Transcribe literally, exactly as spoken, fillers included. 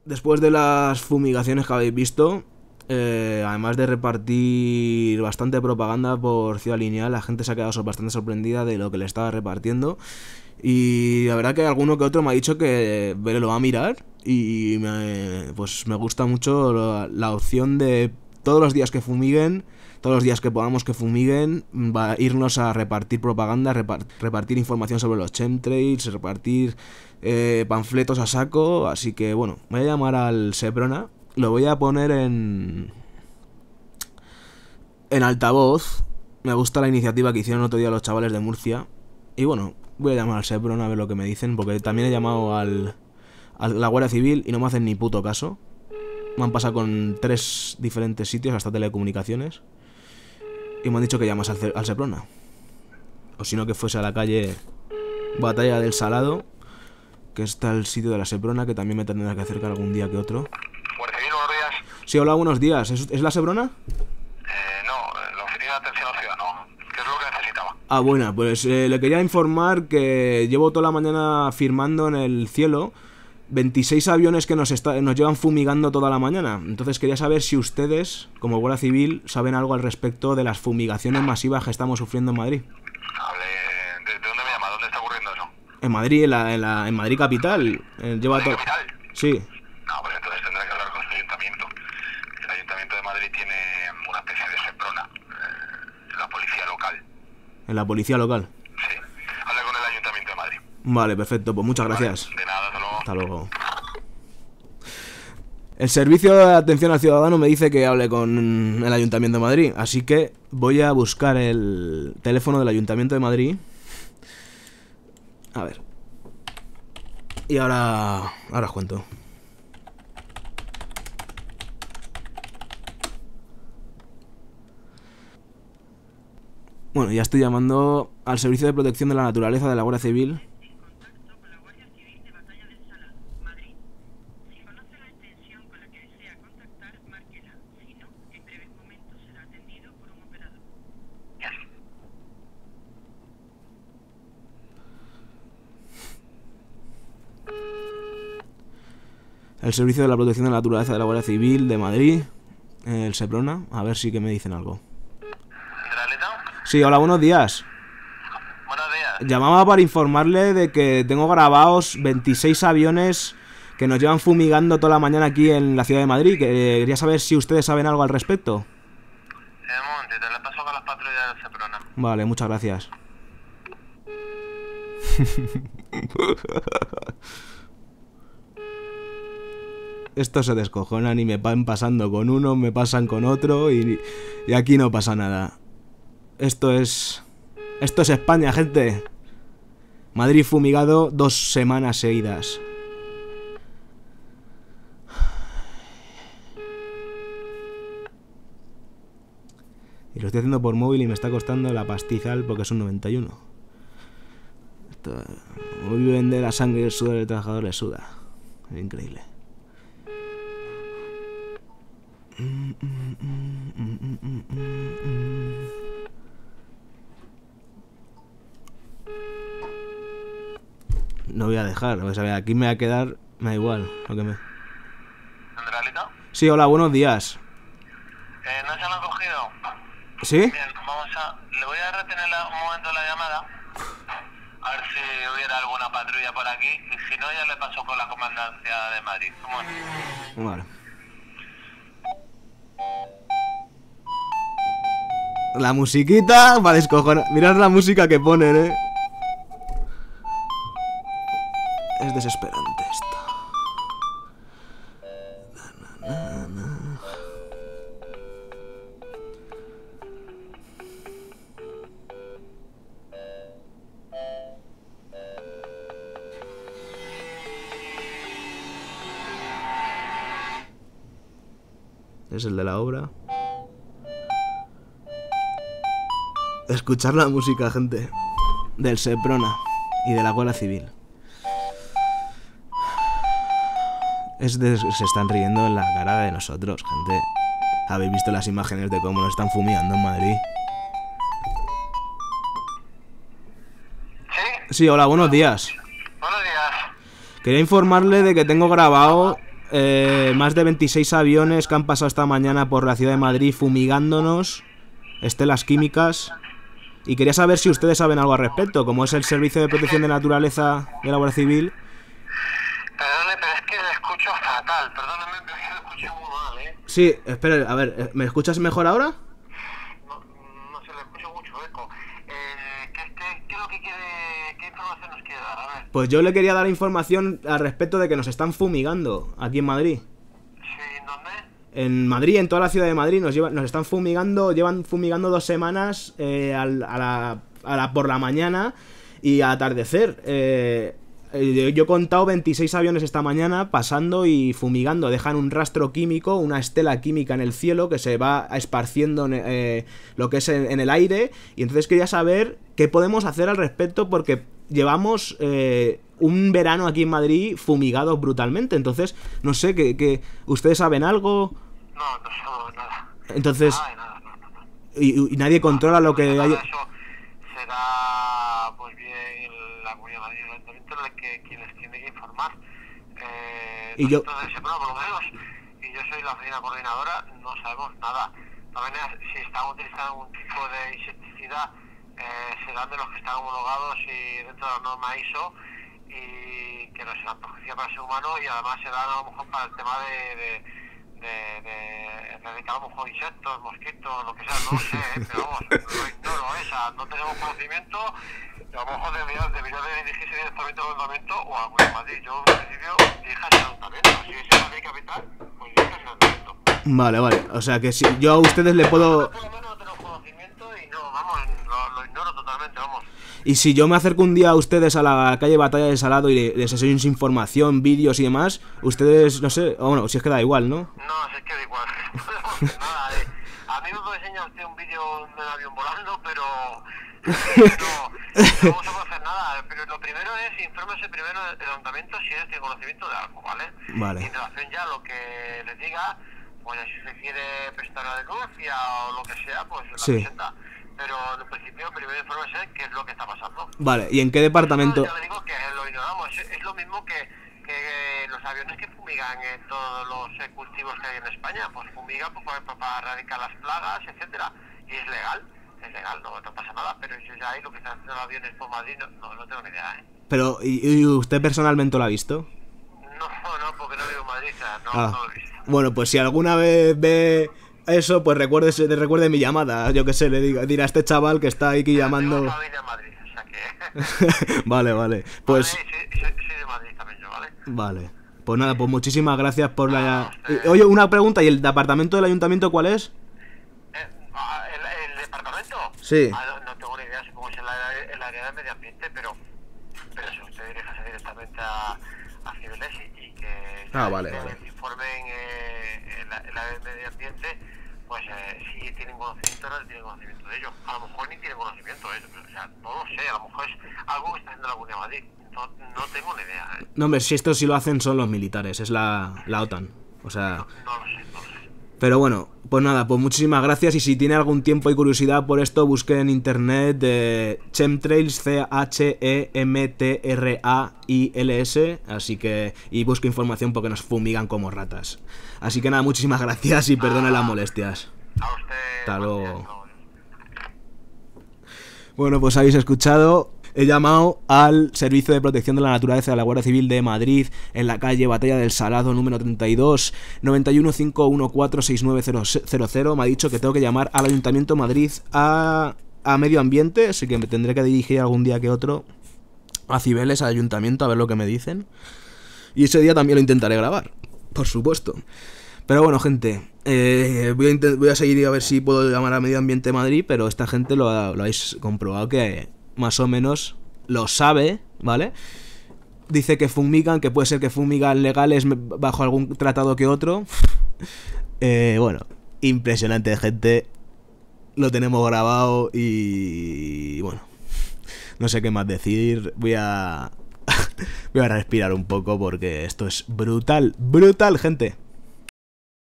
después de las fumigaciones que habéis visto, eh, además de repartir bastante propaganda por Ciudad Lineal, la gente se ha quedado bastante sorprendida de lo que le estaba repartiendo. Y la verdad que alguno que otro me ha dicho que lo va a mirar. Y me, pues me gusta mucho la, la opción de todos los días que fumiguen, todos los días que podamos que fumiguen, va a irnos a repartir propaganda, repart, repartir información sobre los chemtrails, repartir eh, panfletos a saco. Así que bueno, voy a llamar al Seprona, lo voy a poner en en altavoz. Me gusta la iniciativa que hicieron otro día los chavales de Murcia. Y bueno, voy a llamar al Seprona a ver lo que me dicen, porque también he llamado al, a la Guardia Civil y no me hacen ni puto caso. Me han pasado con tres diferentes sitios, hasta telecomunicaciones, y me han dicho que llamas al, al Seprona. O si no, que fuese a la calle Batalla del Salado, que está el sitio de la Seprona, que también me tendrá que acercar algún día que otro. Guardia Civil, buenos días. Sí, hola, buenos días. ¿Es, ¿es la Seprona? Eh, no, la oficina de atención al ciudadano. ¿Qué es lo que necesitaba? Ah, bueno, pues eh, le quería informar que llevo toda la mañana firmando en el cielo veintiséis aviones que nos, está, nos llevan fumigando toda la mañana. Entonces quería saber si ustedes, como Guardia Civil, saben algo al respecto de las fumigaciones masivas que estamos sufriendo en Madrid. Hable, ¿de, de dónde me llama? ¿Dónde está ocurriendo eso? En Madrid, en, la, en, la, en Madrid capital. Eh, lleva ¿Madrid todo. capital? Sí. No, pues entonces tendrá que hablar con su ayuntamiento. El ayuntamiento de Madrid tiene una especie de Seprona, eh, la policía local. En la policía local. Sí, hable con el ayuntamiento de Madrid. Vale, perfecto, pues muchas gracias. Vale, de nada, hasta luego. Hasta luego. El servicio de atención al ciudadano me dice que hable con el Ayuntamiento de Madrid, así que voy a buscar el teléfono del Ayuntamiento de Madrid. A ver. Y ahora, ahora os cuento. Bueno, ya estoy llamando al Servicio de Protección de la Naturaleza de la Guardia Civil. El Servicio de la Protección de la Naturaleza de la Guardia Civil de Madrid, el Seprona, a ver si que me dicen algo. ¿Centraleta? Sí, hola, buenos días. Buenos días. Llamaba para informarle de que tengo grabados veintiséis aviones que nos llevan fumigando toda la mañana aquí en la ciudad de Madrid. Que, eh, quería saber si ustedes saben algo al respecto. Eh, un momentito, le paso con las patrullas del Seprona. Vale, muchas gracias. Estos se descojonan y me van pasando con uno, me pasan con otro y, y aquí no pasa nada. Esto es... Esto es España, gente. Madrid fumigado dos semanas seguidas. Y lo estoy haciendo por móvil y me está costando la pastizal porque es un noventa y uno. Esto... Hoy viven de la sangre y el sudor del trabajador le suda. Es increíble. No voy a dejar, o sea, aquí me va a quedar, me da igual, lo que me... ¿Centralita? Sí, hola, buenos días. Eh, ¿no se lo han cogido? ¿Sí? Bien, vamos a... Le voy a retener la- un momento la llamada. A ver si hubiera alguna patrulla por aquí. Y si no, ya le paso con la comandancia de Madrid. ¿Cómo es? Vale. La musiquita va a descojonar. Mirad la música que ponen, eh. Es desesperante esto. Na, na, na, na. Es el de la obra. Escuchar la música, gente. Del Seprona y de la Guardia Civil. Es de, se están riendo en la cara de nosotros, gente. ¿Habéis visto las imágenes de cómo nos están fumigando en Madrid? ¿Sí? Sí, hola, buenos días. Buenos días. Quería informarle de que tengo grabado eh, más de veintiséis aviones que han pasado esta mañana por la ciudad de Madrid fumigándonos, estelas químicas. Y quería saber si ustedes saben algo al respecto, como es el Servicio de Protección de Naturaleza de la Guardia Civil. Perdone, pero es que le escucho fatal. Perdóneme, pero es que le escucho muy mal, ¿eh? Sí, espera, a ver, ¿me escuchas mejor ahora? No, no se le escucho mucho eco. Eh, ¿qué, qué, ¿Qué es lo que quiere, qué información nos quiere dar? A ver. Pues yo le quería dar información al respecto de que nos están fumigando aquí en Madrid. Sí, ¿en dónde? En Madrid, en toda la ciudad de Madrid, nos llevan, nos están fumigando, llevan fumigando dos semanas eh, al, a, la, a la por la mañana y a atardecer. Eh, eh, yo he contado veintiséis aviones esta mañana pasando y fumigando. Dejan un rastro químico, una estela química en el cielo que se va esparciendo eh, lo que es en, en el aire. Y entonces quería saber qué podemos hacer al respecto porque llevamos eh, un verano aquí en Madrid fumigados brutalmente. Entonces, no sé, que, que ¿ustedes saben algo? No, no sabemos nada. Entonces, Nada, nada, nada, nada. Y, y nadie controla lo que hay. Eso será, pues bien, la Comunidad de Madrid y el Ayuntamiento el que quien les tiene que informar. Eh, Y yo- nosotros de ese programa, por lo menos, y yo soy la oficina coordinadora, no sabemos nada. También es- si están utilizando algún tipo de insecticida, eh, serán de los que están homologados y dentro de la norma I S O y que no serán protegidas para el ser humano y además serán a lo mejor para el tema de, de, de, de erradicar a lo mejor insectos, mosquitos, lo que sea, no sé, ¿eh? Pero vamos, lo ignoro, esa, no tenemos conocimiento, a lo mejor debería, debería de dirigirse directamente al ayuntamiento o a Comunidad de Madrid. Yo en principio dirijas al ayuntamiento, si es en Madrid capital, pues dirijas al ayuntamiento. Vale, vale. O sea que si yo a ustedes le puedo. Por lo menos no tenemos conocimiento y no, vamos, lo, lo ignoro totalmente, vamos. Y si yo me acerco un día a ustedes a la calle Batalla del Salado y les enseño información, vídeos y demás, ustedes, no sé, o bueno, si es que da igual, ¿no? No, si es que da igual. No podemos hacer nada, eh. A mí me puede enseñar usted un vídeo de un avión volando, pero eh, no, no vamos a poder hacer nada. Pero lo primero es, infórmese primero del ayuntamiento si él tiene conocimiento de algo, ¿vale? Vale. Y en relación ya a lo que les diga, pues si se quiere prestar la denuncia o lo que sea, pues la Sí. presenta. Pero en principio, primero infórmese qué es lo que está pasando. Vale, ¿y en qué departamento? Ya le digo que lo ignoramos. Es, es lo mismo que, que los aviones que fumigan en todos los eh, cultivos que hay en España. Pues fumigan pues, para, para erradicar las plagas, etcétera. Y es legal. Es legal, no, no pasa nada. Pero yo ya ahí lo que están haciendo los aviones por Madrid no, no, no tengo ni idea, ¿eh? Pero, ¿y, y usted personalmente lo ha visto? No, no, porque no vivo en Madrid, o sea, no, Ah. no lo he visto. Bueno, pues si alguna vez ve eso, pues recuerde, recuerde mi llamada. Yo qué sé, le diga, dirá a este chaval que está aquí llamando. Tengo familia en Madrid, o sea que... Vale, vale. Pues. Vale, sí, sí, soy de Madrid también yo, ¿vale? Vale. Pues nada, pues muchísimas gracias por Ah, la... usted- Eh, Oye, una pregunta, ¿y el departamento del ayuntamiento cuál es? Eh, ah, ¿el, el departamento? Sí. Ah, no, no tengo ni idea, supongo que es el área, el área de medio ambiente, pero, pero si usted dirige directamente a, a Cibeles y, y que Ah, ya vale, que vale. les informen eh, el, el área de medio ambiente, pues eh, si tienen conocimiento no tienen conocimiento de ello. A lo mejor ni tienen conocimiento de ello, o sea, no lo sé, a lo mejor es algo que está haciendo la Comunidad de Madrid. No, no tengo ni idea, ¿eh? No, hombre, si esto sí lo hacen son los militares, es la, la OTAN. O sea... No lo sé, no lo sé. Pero bueno, pues nada, pues muchísimas gracias y si tiene algún tiempo y curiosidad por esto, busque en internet de Chemtrails, C H E M T R A I L S, así que... y busque información porque nos fumigan como ratas. Así que nada, muchísimas gracias y perdone las molestias. A usted... Hasta buen luego. día, hasta luego. Bueno, pues habéis escuchado. He llamado al Servicio de Protección de la Naturaleza de la Guardia Civil de Madrid en la calle Batalla del Salado número treinta y dos, noventa y uno, cinco uno cuatro, seis nueve cero cero. Me ha dicho que tengo que llamar al Ayuntamiento de Madrid a, a Medio Ambiente, así que me tendré que dirigir algún día que otro a Cibeles, al Ayuntamiento, a ver lo que me dicen. Y ese día también lo intentaré grabar, por supuesto. Pero bueno, gente, eh, voy, a intent- voy a seguir a ver si puedo llamar a Medio Ambiente de Madrid, pero esta gente lo, ha- lo habéis comprobado que más o menos lo sabe, ¿vale? Dice que fumigan, que puede ser que fumigan legales bajo algún tratado que otro. eh, bueno, impresionante, gente. Lo tenemos grabado y... bueno, no sé qué más decir. Voy a... voy a respirar un poco porque esto es brutal, brutal, gente.